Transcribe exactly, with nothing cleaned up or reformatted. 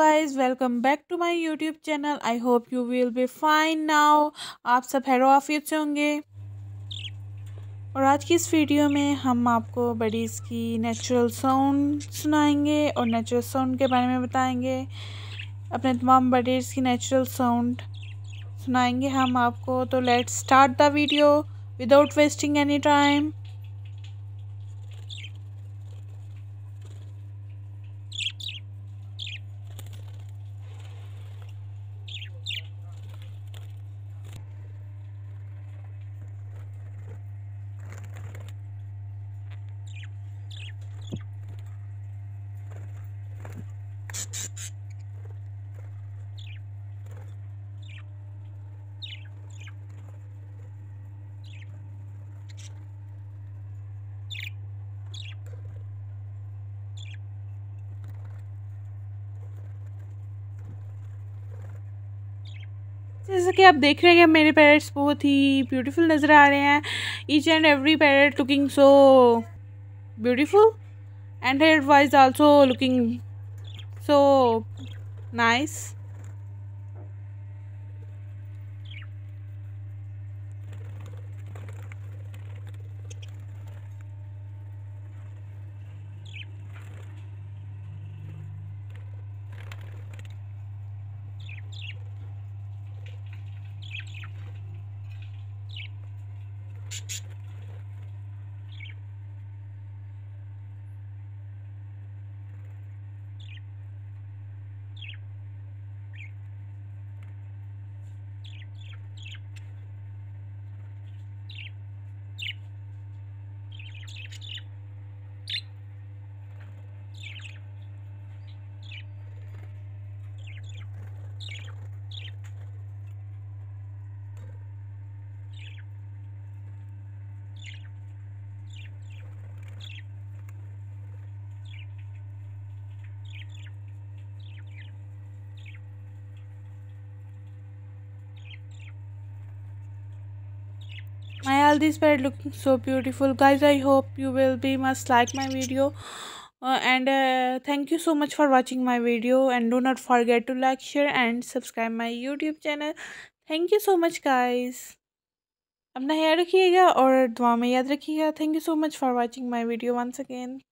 guys, welcome back to my YouTube channel. I hope you will be fine now. आप सब हेरो आफियत से होंगे। और आज की इस वीडियो में हम आपको बडीज़ की नेचुरल साउंड सुनाएंगे और नेचुरल साउंड के बारे में बताएंगे। अपने तमाम बडीज़ की नेचुरल साउंड सुनाएंगे हम आपको। तो let's start the video without wasting any time. जैसा कि आप देख रहे हैं मेरे पैरट्स बहुत ही ब्यूटीफुल नज़र आ रहे हैं। Each and every parrot looking so beautiful and hair wise also looking so nice. My all these bird looking so beautiful, guys. I hope you will be must like my video, uh, and uh, thank you so much for watching my video, and do not forget to like, share and subscribe my YouTube channel. Thank you so much, guys. अपना ख्याल रखिएगा और दुआ में याद रखिएगा। Thank you so much for watching my video once again.